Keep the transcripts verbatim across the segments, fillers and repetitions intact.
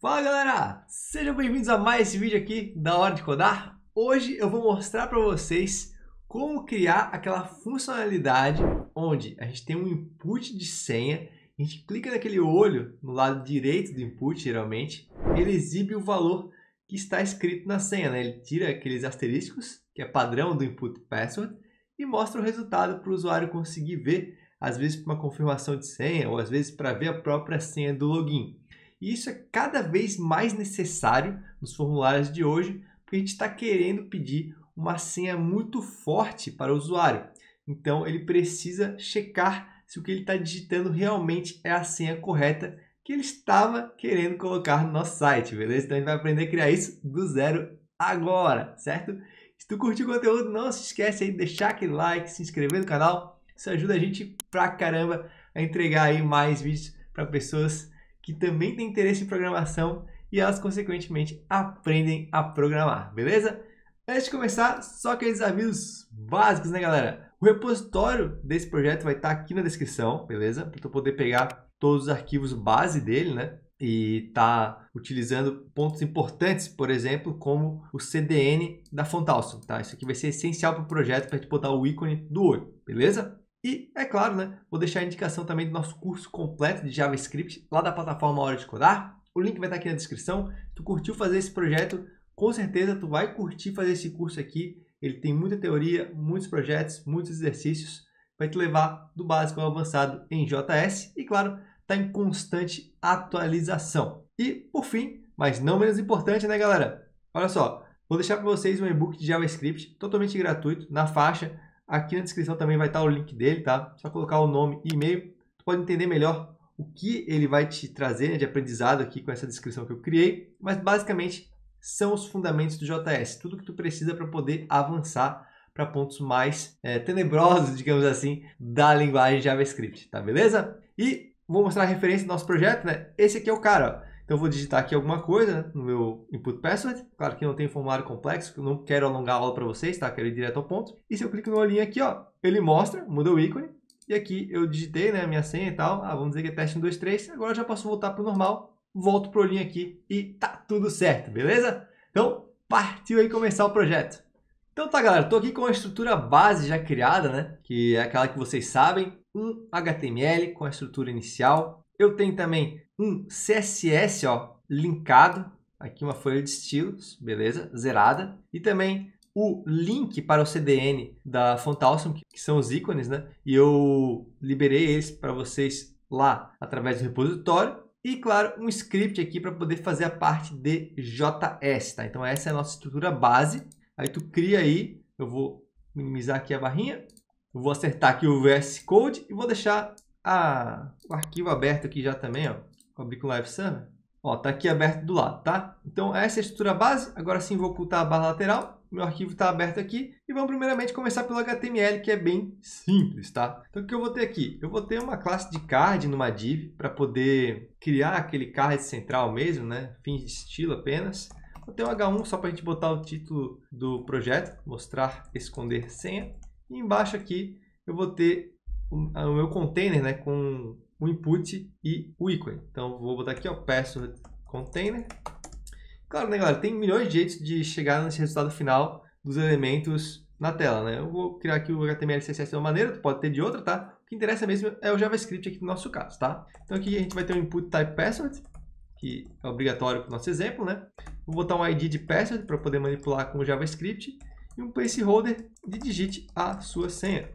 Fala galera, sejam bem-vindos a mais esse vídeo aqui da Hora de Codar. Hoje eu vou mostrar para vocês como criar aquela funcionalidade onde a gente tem um input de senha, a gente clica naquele olho no lado direito do input, geralmente, ele exibe o valor que está escrito na senha, né? Ele tira aqueles asteriscos, que é padrão do input password, e mostra o resultado para o usuário conseguir ver, às vezes para uma confirmação de senha, ou às vezes para ver a própria senha do login. E isso é cada vez mais necessário nos formulários de hoje, porque a gente está querendo pedir uma senha muito forte para o usuário. Então, ele precisa checar se o que ele está digitando realmente é a senha correta que ele estava querendo colocar no nosso site, beleza? Então, a gente vai aprender a criar isso do zero agora, certo? Se tu curtiu o conteúdo, não se esquece aí de deixar aquele like, se inscrever no canal. Isso ajuda a gente pra caramba a entregar aí mais vídeos para pessoas que também têm interesse em programação e elas, consequentemente, aprendem a programar, beleza? Antes de começar, só aqueles avisos básicos, né, galera? O repositório desse projeto vai estar aqui na descrição, beleza? Para tu poder pegar todos os arquivos base dele, né? E tá utilizando pontos importantes, por exemplo, como o C D N da Fontawesome, tá? Isso aqui vai ser essencial para o projeto para a gente botar o ícone do olho, beleza? E, é claro, né, vou deixar a indicação também do nosso curso completo de JavaScript lá da plataforma Hora de Codar. O link vai estar aqui na descrição. Se tu curtiu fazer esse projeto, com certeza tu vai curtir fazer esse curso aqui. Ele tem muita teoria, muitos projetos, muitos exercícios. Vai te levar do básico ao avançado em J S e, claro, está em constante atualização. E, por fim, mas não menos importante, né, galera? Olha só, vou deixar para vocês um e-book de JavaScript totalmente gratuito na faixa. Aqui na descrição também vai estar o link dele, tá? Só colocar o nome e e-mail. Tu pode entender melhor o que ele vai te trazer de aprendizado aqui com essa descrição que eu criei. Mas basicamente são os fundamentos do J S. Tudo que tu precisa para poder avançar para pontos mais é, tenebrosos, digamos assim, da linguagem JavaScript, tá? Beleza? E vou mostrar a referência do nosso projeto, né? Esse aqui é o cara, ó. Então eu vou digitar aqui alguma coisa, né, no meu input password. Claro que não tem formulário complexo, eu não quero alongar a aula para vocês, tá? Quero ir direto ao ponto. E se eu clico no olhinho aqui, ó, ele mostra, muda o ícone. E aqui eu digitei, né, a minha senha e tal. Ah, vamos dizer que é teste um, dois, três. Agora eu já posso voltar para o normal. Volto pro olhinho aqui e tá tudo certo, beleza? Então, partiu aí começar o projeto. Então tá, galera, tô aqui com a estrutura base já criada, né? Que é aquela que vocês sabem. Um H T M L com a estrutura inicial. Eu tenho também um C S S, ó, linkado, aqui uma folha de estilos, beleza, zerada, e também o link para o C D N da Fontawesome, que são os ícones, né? E eu liberei eles para vocês lá através do repositório, e claro, um script aqui para poder fazer a parte de J S, tá? Então essa é a nossa estrutura base. Aí tu cria aí, eu vou minimizar aqui a barrinha, eu vou acertar aqui o V S Code e vou deixar a, o arquivo aberto aqui já também, ó. Vou abrir com o Live Server. Ó, tá aqui aberto do lado, tá? Então, essa é a estrutura base. Agora sim, vou ocultar a barra lateral. Meu arquivo está aberto aqui. E vamos primeiramente começar pelo H T M L, que é bem simples, tá? Então, o que eu vou ter aqui? Eu vou ter uma classe de card numa div para poder criar aquele card central mesmo, né? Fins de estilo apenas. Vou ter um H um só para a gente botar o título do projeto. Mostrar, esconder senha. E embaixo aqui, eu vou ter o, o meu container, né? Com o input e o ícone. Então, vou botar aqui, ó, password container. Claro, né, galera? Tem milhões de jeitos de chegar nesse resultado final dos elementos na tela, né? Eu vou criar aqui o H T M L C S S de uma maneira, tu pode ter de outra, tá? O que interessa mesmo é o JavaScript aqui no nosso caso, tá? Então, aqui a gente vai ter um input type password, que é obrigatório para o nosso exemplo, né? Vou botar um I D de password para poder manipular com o JavaScript e um placeholder de digite a sua senha.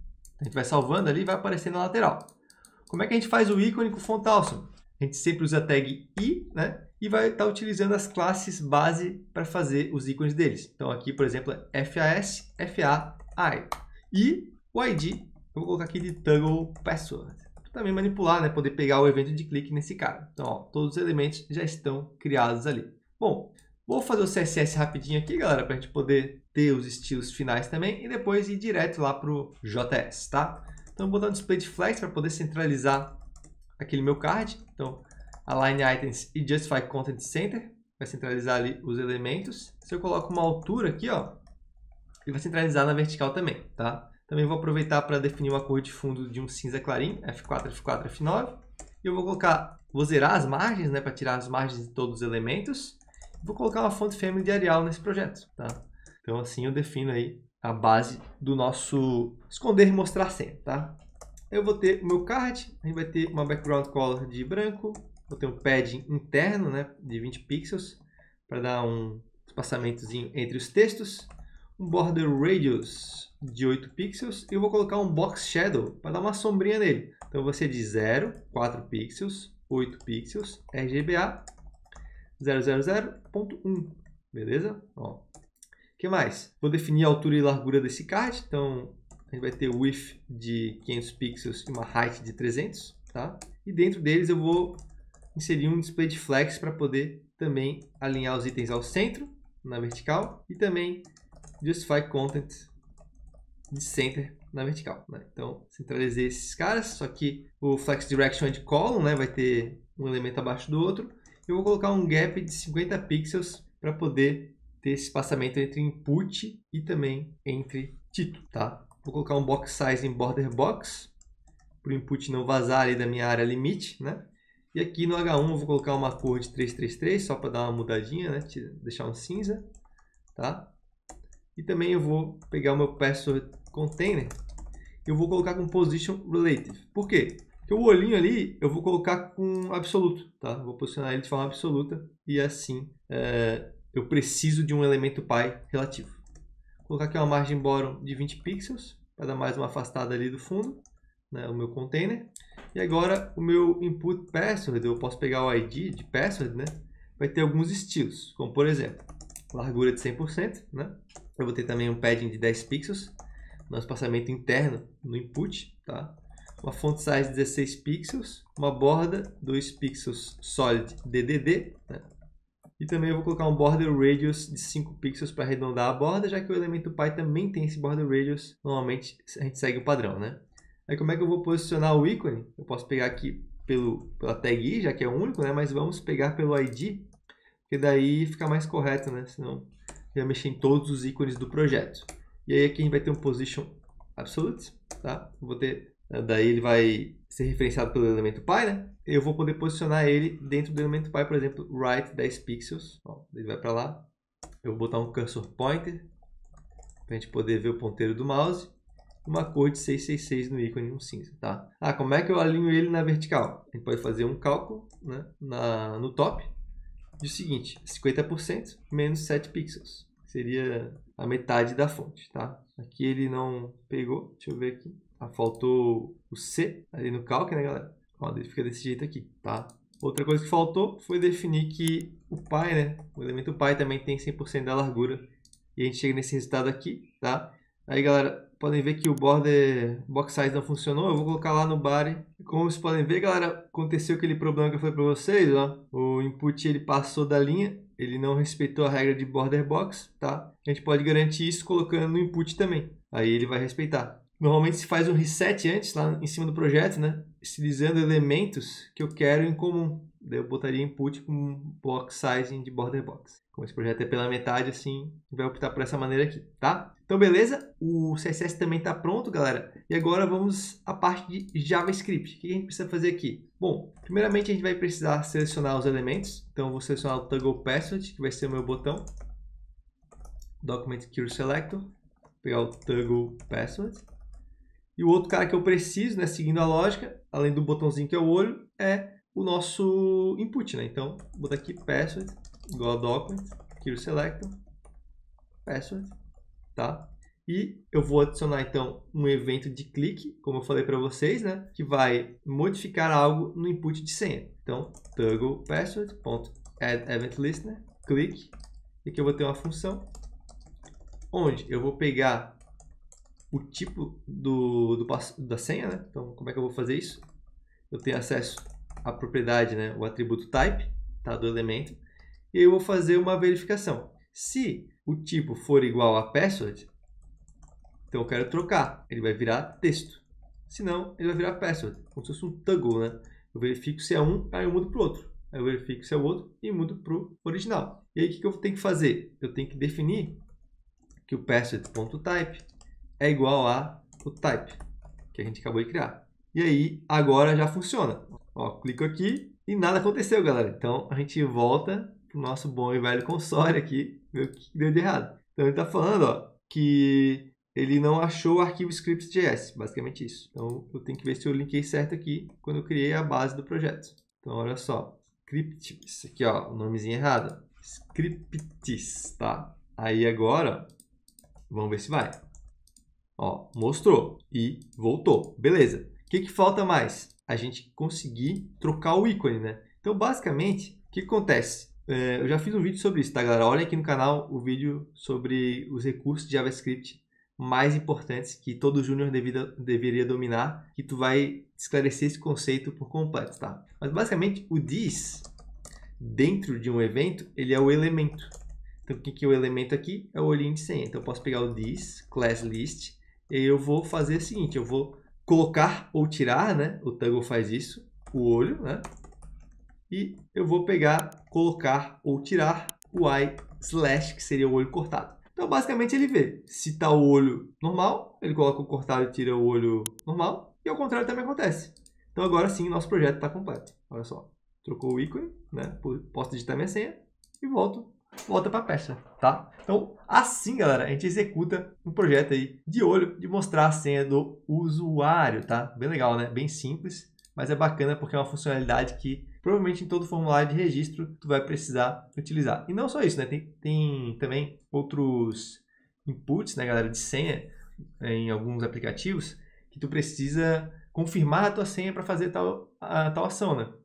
A gente vai salvando ali e vai aparecer na lateral. Como é que a gente faz o ícone com Fontawesome? A gente sempre usa a tag i, né? E vai estar utilizando as classes base para fazer os ícones deles. Então aqui, por exemplo, é fas, fa, i. E o I D, eu vou colocar aqui de toggle password. Para também manipular, né? Poder pegar o evento de clique nesse cara. Então, ó, todos os elementos já estão criados ali. Bom, vou fazer o C S S rapidinho aqui, galera, para a gente poder ter os estilos finais também. E depois ir direto lá para o J S, tá? Então, vou botar um display de flex para poder centralizar aquele meu card. Então, align items e justify content center vai centralizar ali os elementos. Se eu coloco uma altura aqui, ó, ele vai centralizar na vertical também, tá? Também vou aproveitar para definir uma cor de fundo de um cinza clarinho, F quatro, F quatro, F nove. E eu vou colocar Vou zerar as margens, né, para tirar as margens de todos os elementos. Vou colocar uma fonte family de Arial nesse projeto, tá? Então assim eu defino aí a base do nosso esconder e mostrar senha, tá? Eu vou ter o meu card, a gente vai ter uma background color de branco, vou ter um padding interno, né, de vinte pixels para dar um espaçamentozinho entre os textos, um border radius de oito pixels e eu vou colocar um box shadow para dar uma sombrinha nele. Então vai ser de zero, quatro pixels, oito pixels, R G B A zero zero zero ponto um, beleza? Ó. O que mais? Vou definir a altura e largura desse card, então a gente vai ter width de quinhentos pixels e uma height de trezentos, tá? E dentro deles eu vou inserir um display de flex para poder também alinhar os itens ao centro, na vertical, e também justify content de center na vertical, né? Então, centralizei esses caras, só que o flex direction é de column, né? Vai ter um elemento abaixo do outro. Eu vou colocar um gap de cinquenta pixels para poder ter esse espaçamento entre input e também entre título, tá? Vou colocar um box size em border box, para o input não vazar ali da minha área limite, né? E aqui no H um eu vou colocar uma cor de três três três, só para dar uma mudadinha, né? Deixar um cinza, tá? E também eu vou pegar o meu password container e eu vou colocar com position relative. Por quê? Porque o olhinho ali eu vou colocar com absoluto, tá? Vou posicionar ele de forma absoluta e assim é, eu preciso de um elemento pi relativo. Vou colocar aqui uma margem bottom de vinte pixels para dar mais uma afastada ali do fundo, né, o meu container. E agora o meu input password, eu posso pegar o I D de password, né? Vai ter alguns estilos, como por exemplo, largura de cem por cento, né? Eu vou ter também um padding de dez pixels, no espaçamento interno no input, tá? Uma font size de dezesseis pixels, uma borda dois pixels solid D D D, né? E também eu vou colocar um border radius de cinco pixels para arredondar a borda, já que o elemento pi também tem esse border radius, normalmente a gente segue o padrão, né? Aí como é que eu vou posicionar o ícone? Eu posso pegar aqui pelo, pela tag I, já que é único, né? Mas vamos pegar pelo I D, porque daí fica mais correto, né? Senão eu mexer em todos os ícones do projeto. E aí aqui a gente vai ter um position absolute, tá? Eu vou ter, daí ele vai ser referenciado pelo elemento pi, né? Eu vou poder posicionar ele dentro do elemento pi, por exemplo, right dez pixels. Ó, ele vai para lá. Eu vou botar um cursor pointer para a gente poder ver o ponteiro do mouse. Uma cor de seiscentos e sessenta e seis no ícone, um cinza, tá? Ah, como é que eu alinho ele na vertical? A gente pode fazer um cálculo, né, na, no top de o seguinte, cinquenta por cento menos sete pixels. Seria a metade da fonte, tá? Aqui ele não pegou, deixa eu ver aqui. Ah, faltou o C ali no cálculo, né, galera? Ó, ele fica desse jeito aqui, tá? Outra coisa que faltou foi definir que o pi, né, o elemento pi também tem cem por cento da largura. E a gente chega nesse resultado aqui, tá? Aí, galera, podem ver que o border box size não funcionou. Eu vou colocar lá no body. Como vocês podem ver, galera, aconteceu aquele problema que eu falei para vocês, ó. O input ele passou da linha, ele não respeitou a regra de border box, tá? A gente pode garantir isso colocando no input também. Aí ele vai respeitar. Normalmente se faz um reset antes, lá em cima do projeto, né? Estilizando elementos que eu quero em comum. Daí eu botaria input com box sizing de border box. Como esse projeto é pela metade, assim, vai optar por essa maneira aqui, tá? Então, beleza? O C S S também está pronto, galera. E agora vamos à parte de JavaScript. O que a gente precisa fazer aqui? Bom, primeiramente a gente vai precisar selecionar os elementos. Então, eu vou selecionar o Toggle Password, que vai ser o meu botão. Document Cure Selector. Vou pegar o Toggle Password. E o outro cara que eu preciso, né, seguindo a lógica, além do botãozinho que é o olho, é o nosso input, né? Então, vou botar aqui Password, igual a Document, Cure Selector, Password, tá? E eu vou adicionar, então, um evento de clique, como eu falei para vocês, né? Que vai modificar algo no input de senha. Então, Toggle Password.add Event Listener, clique. E aqui eu vou ter uma função, onde eu vou pegar o tipo do, do, da senha, né? Então, como é que eu vou fazer isso? Eu tenho acesso à propriedade, né? O atributo type, tá? Do elemento. E eu vou fazer uma verificação. Se o tipo for igual a password, então eu quero trocar. Ele vai virar texto. Se não, ele vai virar password. Como se fosse um toggle, né? Eu verifico se é um, aí eu mudo para o outro. Aí eu verifico se é o outro e mudo para o original. E aí o que eu tenho que fazer? Eu tenho que definir que o password.type é igual a o type que a gente acabou de criar. E aí, agora já funciona. Ó, clico aqui, e nada aconteceu, galera. Então a gente volta pro nosso bom e velho console aqui, ver o que deu de errado. Então ele está falando, ó, que ele não achou o arquivo scripts.js, basicamente isso. Então eu tenho que ver se eu linkei certo aqui quando eu criei a base do projeto. Então olha só, scripts, aqui ó, o nomezinho errado, scripts, tá? Aí agora, vamos ver se vai. Ó, mostrou e voltou, beleza. O que que falta mais? A gente conseguir trocar o ícone, né? Então basicamente, o que acontece? É, eu já fiz um vídeo sobre isso, tá, galera? Olha aqui no canal o vídeo sobre os recursos de JavaScript mais importantes que todo júnior deveria dominar, que tu vai esclarecer esse conceito por completo, tá? Mas basicamente o this, dentro de um evento, ele é o elemento. Então o que é o elemento aqui? É o olhinho de senha. Então eu posso pegar o this, class list, e eu vou fazer o seguinte, eu vou colocar ou tirar, né? O Toggle faz isso, o olho, né? E eu vou pegar, colocar ou tirar o I slash, que seria o olho cortado. Então, basicamente, ele vê se está o olho normal, ele coloca o cortado e tira o olho normal, e ao contrário também acontece. Então, agora sim, nosso projeto está completo. Olha só, trocou o ícone, né? Posso digitar minha senha e volto, volta para a peça, tá? Então, assim, galera, a gente executa um projeto aí de olho, de mostrar a senha do usuário, tá? Bem legal, né? Bem simples, mas é bacana porque é uma funcionalidade que provavelmente em todo formulário de registro tu vai precisar utilizar. E não só isso, né? Tem, tem também outros inputs, né, galera, de senha em alguns aplicativos que tu precisa confirmar a tua senha para fazer tal, a, tal ação, né?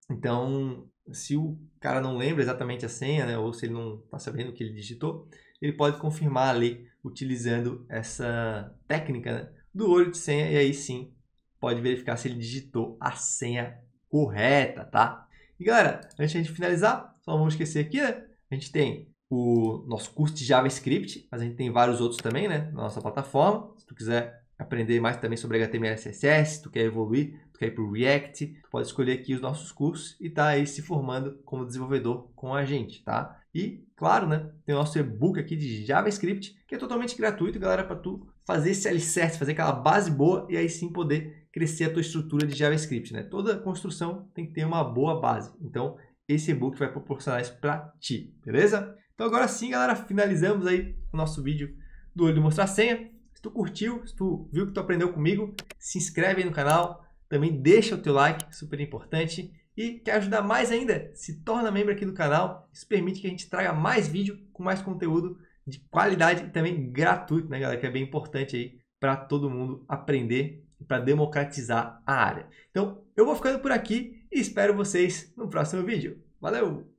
Então, se o cara não lembra exatamente a senha, né, ou se ele não está sabendo o que ele digitou, ele pode confirmar ali utilizando essa técnica, né, do olho de senha, e aí sim pode verificar se ele digitou a senha correta, tá? E galera, antes de a gente finalizar, só não vamos esquecer aqui, né? A gente tem o nosso curso de JavaScript, mas a gente tem vários outros também, né? Na nossa plataforma. Se tu quiser aprender mais também sobre H T M L e C S S, se tu quer evoluir, tu quer ir para o React, tu pode escolher aqui os nossos cursos e tá aí se formando como desenvolvedor com a gente, tá? E, claro, né? Tem o nosso e-book aqui de JavaScript, que é totalmente gratuito, galera, para tu fazer esse alicerce, fazer aquela base boa e aí sim poder crescer a tua estrutura de JavaScript, né? Toda construção tem que ter uma boa base. Então, esse e-book vai proporcionar isso para ti, beleza? Então, agora sim, galera, finalizamos aí o nosso vídeo do olho de mostrar a senha. Se tu curtiu, se tu viu que tu aprendeu comigo, se inscreve aí no canal, também deixa o teu like, super importante. E quer ajudar mais ainda? Se torna membro aqui do canal. Isso permite que a gente traga mais vídeo com mais conteúdo de qualidade e também gratuito, né, galera? Que é bem importante aí para todo mundo aprender e para democratizar a área. Então, eu vou ficando por aqui e espero vocês no próximo vídeo. Valeu!